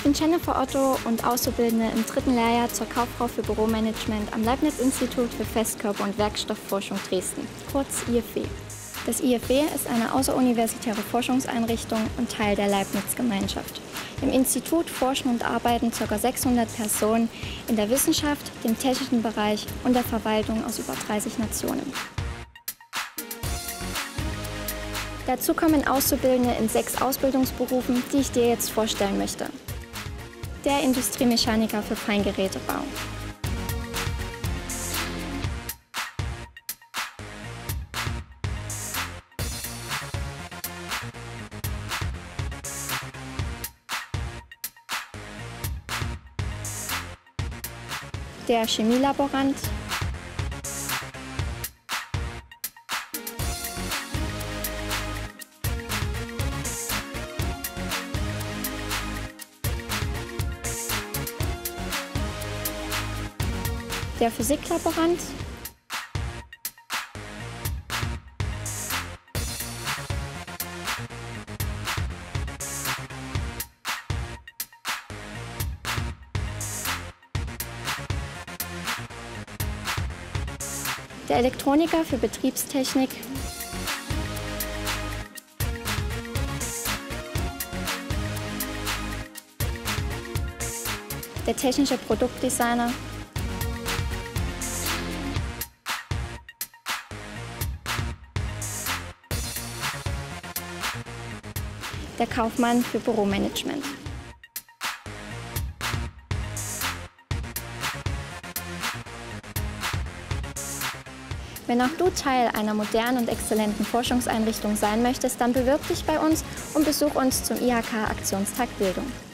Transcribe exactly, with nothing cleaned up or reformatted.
bin Jennifer Otto und Auszubildende im dritten Lehrjahr zur Kauffrau für Büromanagement am Leibniz-Institut für Festkörper- und Werkstoffforschung Dresden, kurz I F W. Das I F W ist eine außeruniversitäre Forschungseinrichtung und Teil der Leibniz-Gemeinschaft. Im Institut forschen und arbeiten ca. sechshundert Personen in der Wissenschaft, dem technischen Bereich und der Verwaltung aus über dreißig Nationen. Dazu kommen Auszubildende in sechs Ausbildungsberufen, die ich dir jetzt vorstellen möchte. Der Industriemechaniker für Feingerätebau. Der Chemielaborant. Der Physiklaborant. Der Elektroniker für Betriebstechnik. Der technische Produktdesigner. Der Kaufmann für Büromanagement. Wenn auch du Teil einer modernen und exzellenten Forschungseinrichtung sein möchtest, dann bewirb dich bei uns und besuch uns zum I H K-Aktionstag Bildung.